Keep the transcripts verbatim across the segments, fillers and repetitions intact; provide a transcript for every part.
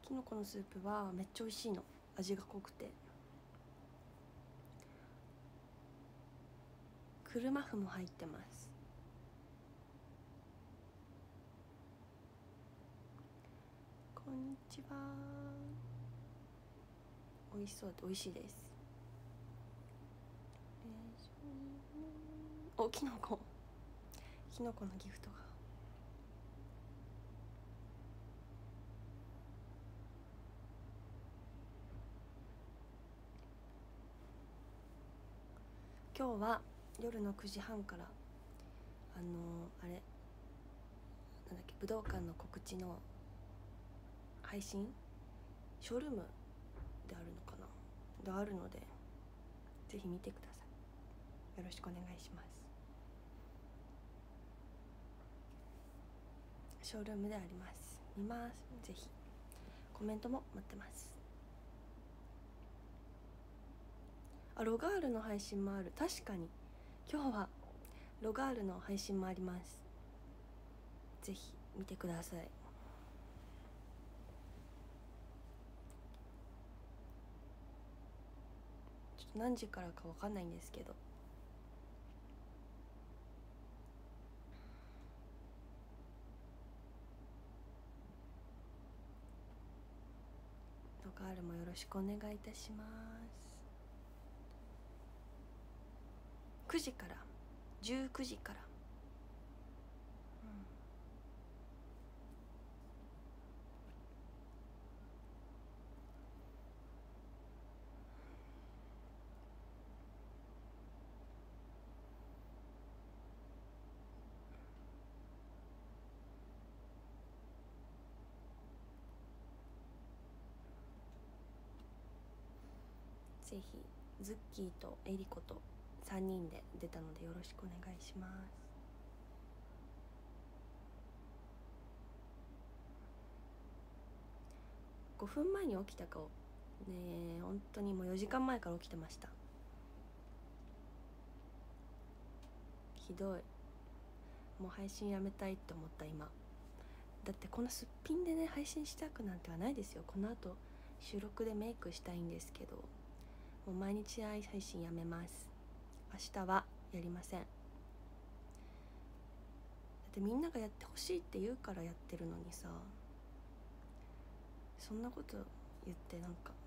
きのこのスープはめっちゃ美味しいの。味が濃くて。車麩も入ってます。こんにちは。美味しそうで美味しいです。お、きのこきのこのギフトが。今日は夜のくじはんからあのー、あれなんだっけ、武道館の告知の配信ショールームであるのかなであるので、ぜひ見てください。よろしくお願いします。ショールームであります。見ます。ぜひコメントも待ってます。あ、ロガールの配信もある。確かに今日はロガールの配信もあります。ぜひ見てください。ちょっと何時からかわかんないんですけど、ロガールもよろしくお願いいたします。くじからじゅうくじから、うん、ぜひズッキーとエリコとさんにんで出たのでよろしくお願いします。ごふんまえに起きた顔ねえ、本当にもうよじかんまえから起きてました。ひどい。もう配信やめたいって思った今。だってこんなすっぴんでね配信したくなんてはないですよ。この後収録でメイクしたいんですけど、もう毎日配信やめます。明日はやりません。だってみんながやってほしいって言うからやってるのにさ、そんなこと言ってなんか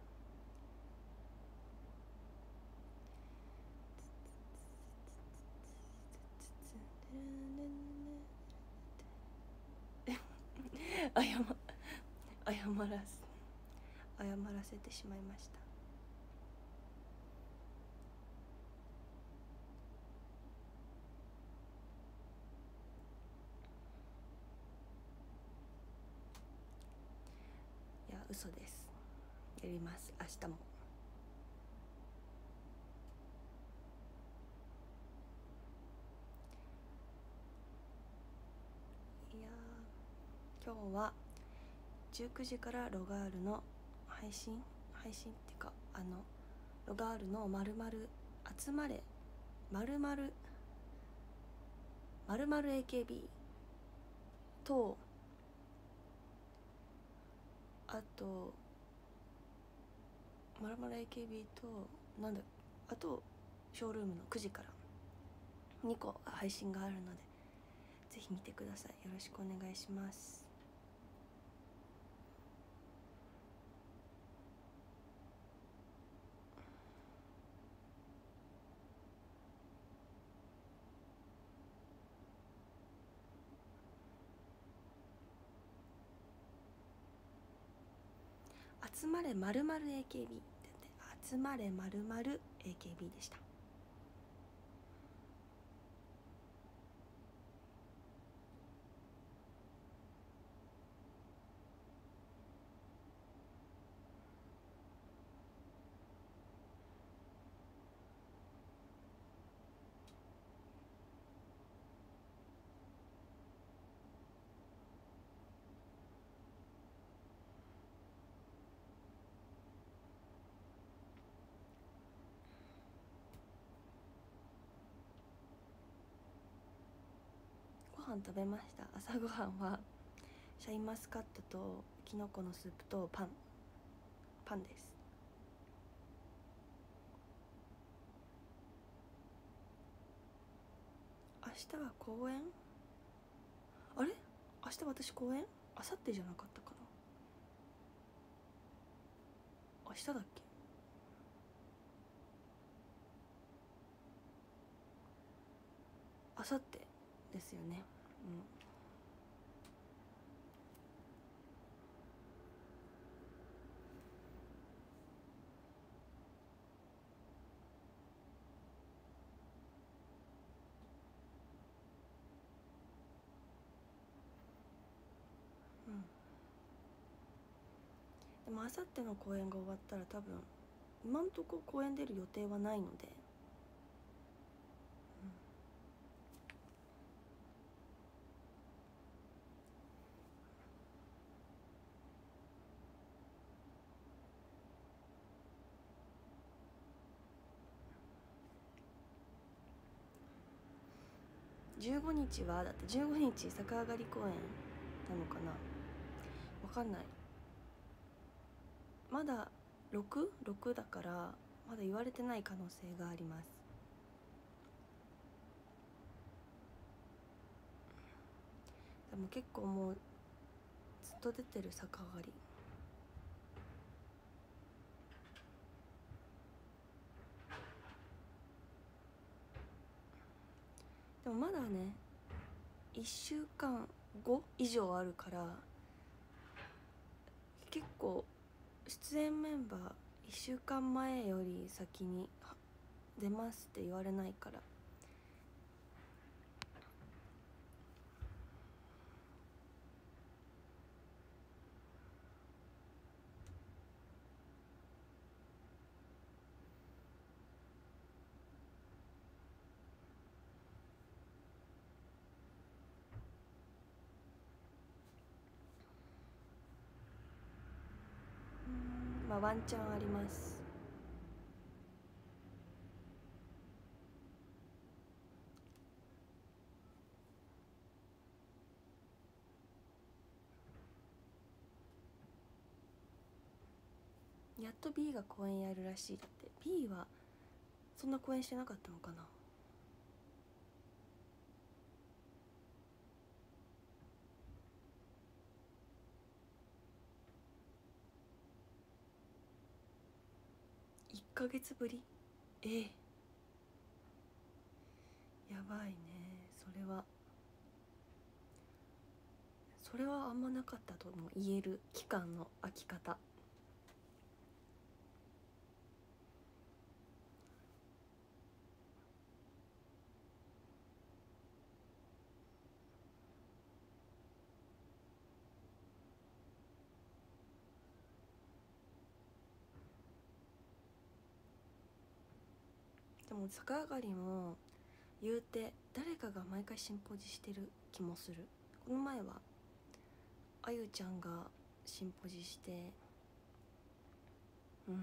謝謝らす謝らせてしまいました。いや嘘です。やります、明日も。いや今日はじゅうくじからロガールの配信配信っていうか、あのロガールのまるまる集まれまるまるまるまる エーケービー と、あとまるまる エーケービー となんだあとショールームのくじからにこ配信があるので、ぜひ見てください。よろしくお願いします。集まれまるまる エーケービー って言って集まれまるまる エーケービー でした。ご飯食べました。朝ごはんはシャインマスカットときのこのスープとパンパンです。明日は公演？あれ、明日私公演？明後日じゃなかったかな。明日だっけ？明後日ですよね。うん、うん、でも明後日の公演が終わったら多分今んとこ公演出る予定はないので、じゅうごにちはだってじゅうごにち逆上がり公演なのかな、わかんない。まだ ろく?ろく だからまだ言われてない可能性があります。でも結構もうずっと出てる逆上がり。でもまだねいっしゅうかんご以上あるから、結構出演メンバーいっしゅうかんまえより先に出ますって言われないから。うん、まあワンチャンあります。やっと B が公演やるらしい。だって B はそんな公演してなかったのかな。いっかげつぶり？ええ、やばいね。それはそれはあんまなかったとも言える期間の空き方。でも逆上がりも言うて誰かが毎回進歩ジしてる気もする。この前はあゆちゃんが進歩ジして、うん、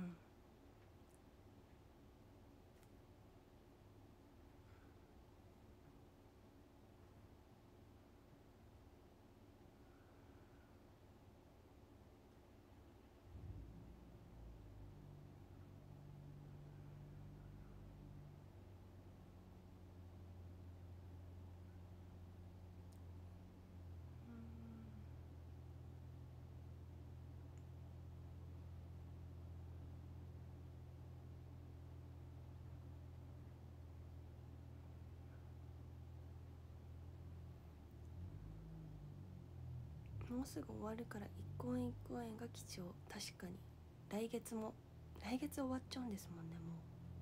もうすぐ終わるから一公演一公演が貴重。確かに来月も来月終わっちゃうんですもんね。も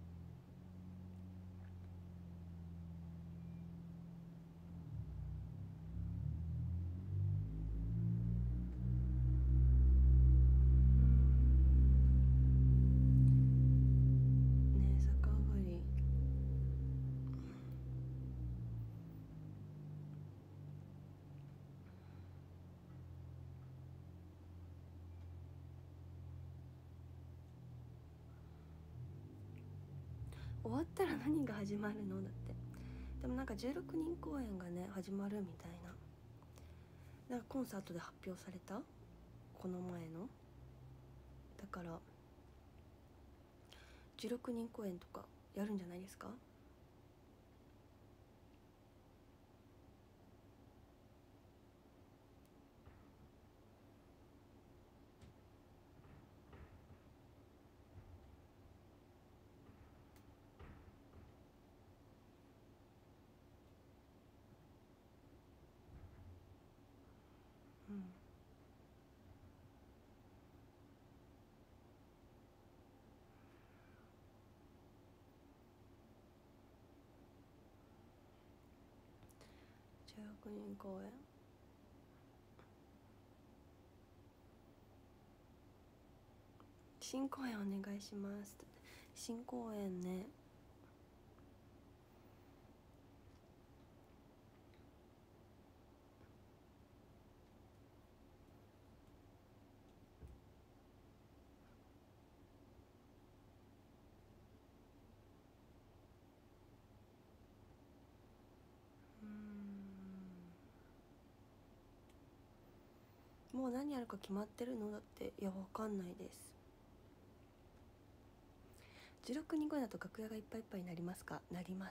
うねえ逆上がり終わったら何が始まるのだって。でもなんかじゅうろくにん公演がね始まるみたいな。 なんかコンサートで発表された、この前の。だからじゅうろくにん公演とかやるんじゃないですか。うん。じゅうろくにん公演、新公演お願いします。新公演ね。うーん、もう何やるか決まってるのだって。いや、わかんないです。じゅうろくにん公演だと楽屋がいっぱいいっぱいになりますか。なります。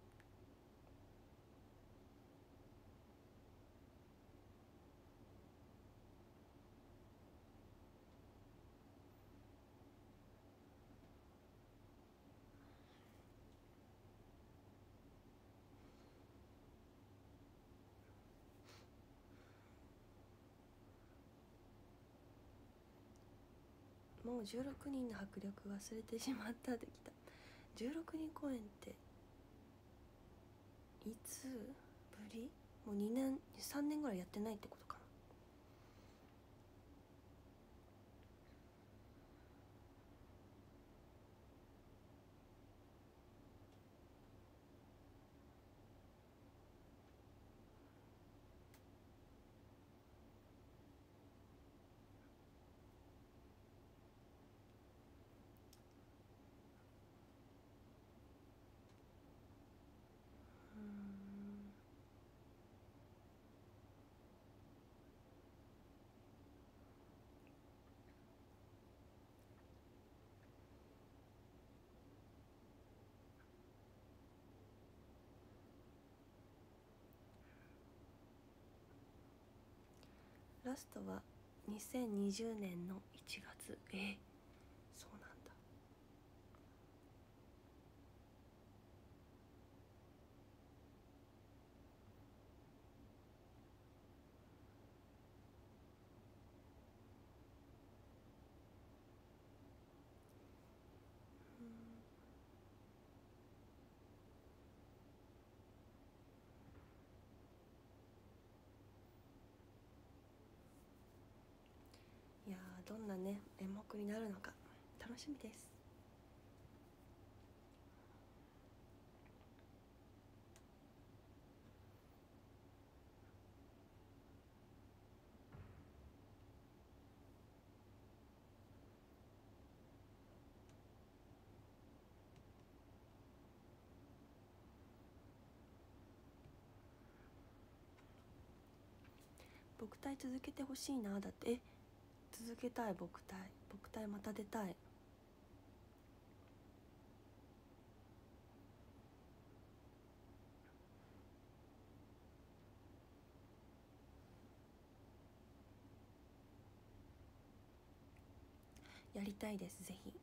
もうじゅうろくにんの迫力忘れてしまったってきた。じゅうろくにん公演っていつぶり？もうにねんさんねんぐらいやってないってことかな。うーん。ラストはにせんにじゅうねんのいちがつ。え、そうなんだ。いやー、どんなね演目になるのか楽しみです。僕隊続けてほしいな。だって。え、続けたい。僕隊僕隊また出たい。やりたいです、ぜひ。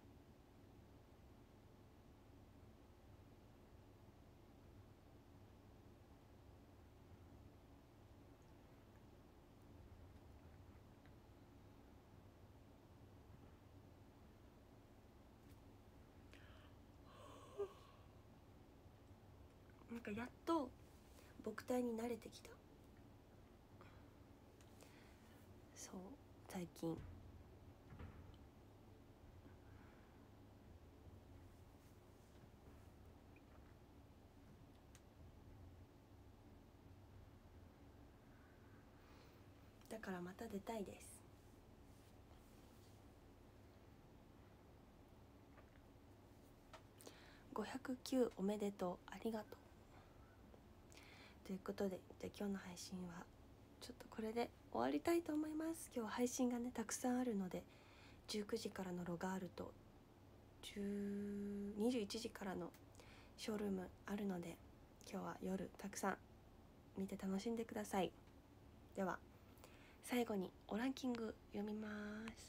なんかやっと僕隊に慣れてきた。そう、最近。だからまた出たいです。ごひゃくきゅうおめでとう、ありがとう。ということで、じゃあ今日の配信はちょっとこれで終わりたいと思います。今日は配信がねたくさんあるので、じゅうくじからのロガールとにじゅういちじからのショールームあるので、今日は夜たくさん見て楽しんでください。では最後におランキング読みます。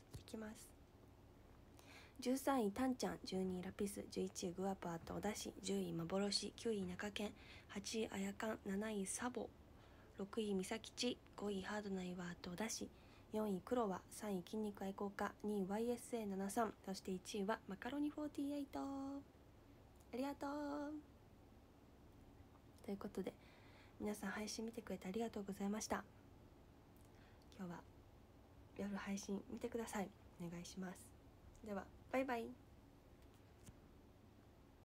いきます。じゅうさんいタンちゃん、じゅうにいラピス、じゅういちいグアパーとおだし、じゅうい幻、きゅうい中堅、はちいあやかん、なないサボ、ろくいみさきち、ごいハードな岩とおだし、よんいクロワ、さんい筋肉愛好家、にい ワイエスエーななじゅうさん、そしていちいはマカロニフォーティーエイト。ありがとう。ということで皆さん配信見てくれてありがとうございました。今日は夜配信見てください。お願いします。ではバイバイ。